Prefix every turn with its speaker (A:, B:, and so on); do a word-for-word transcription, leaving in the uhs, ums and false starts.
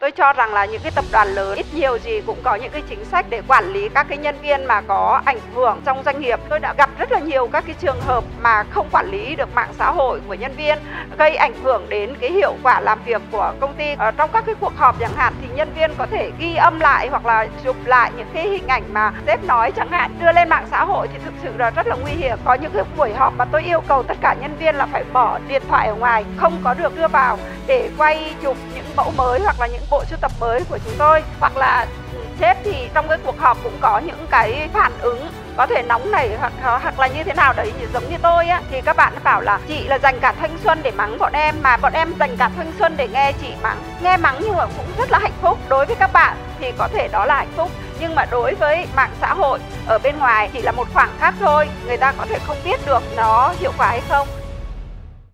A: Tôi cho rằng là những cái tập đoàn lớn ít nhiều gì cũng có những cái chính sách để quản lý các cái nhân viên mà có ảnh hưởng trong doanh nghiệp. Tôi đã gặp rất là nhiều các cái trường hợp mà không quản lý được mạng xã hội của nhân viên, gây ảnh hưởng đến cái hiệu quả làm việc của công ty. Ở trong các cái cuộc họp chẳng hạn thì nhân viên có thể ghi âm lại hoặc là chụp lại những cái hình ảnh mà sếp nói chẳng hạn, đưa lên mạng xã hội thì thực sự là rất là nguy hiểm. Có những cái buổi họp mà tôi yêu cầu tất cả nhân viên là phải bỏ điện thoại ở ngoài, không có được đưa vào để quay chụp những mẫu mới hoặc là những bộ sưu tập mới của chúng tôi. Hoặc là sếp thì trong cái cuộc họp cũng có những cái phản ứng có thể nóng nảy hoặc hoặc là như thế nào đấy, giống như tôi á, thì các bạn bảo là chị là dành cả thanh xuân để mắng bọn em, mà bọn em dành cả thanh xuân để nghe chị mắng. Nghe mắng nhưng mà cũng rất là hạnh phúc. Đối với các bạn thì có thể đó là hạnh phúc, nhưng mà đối với mạng xã hội ở bên ngoài chỉ là một khoảng khắc thôi, người ta có thể không biết được nó hiệu quả hay không.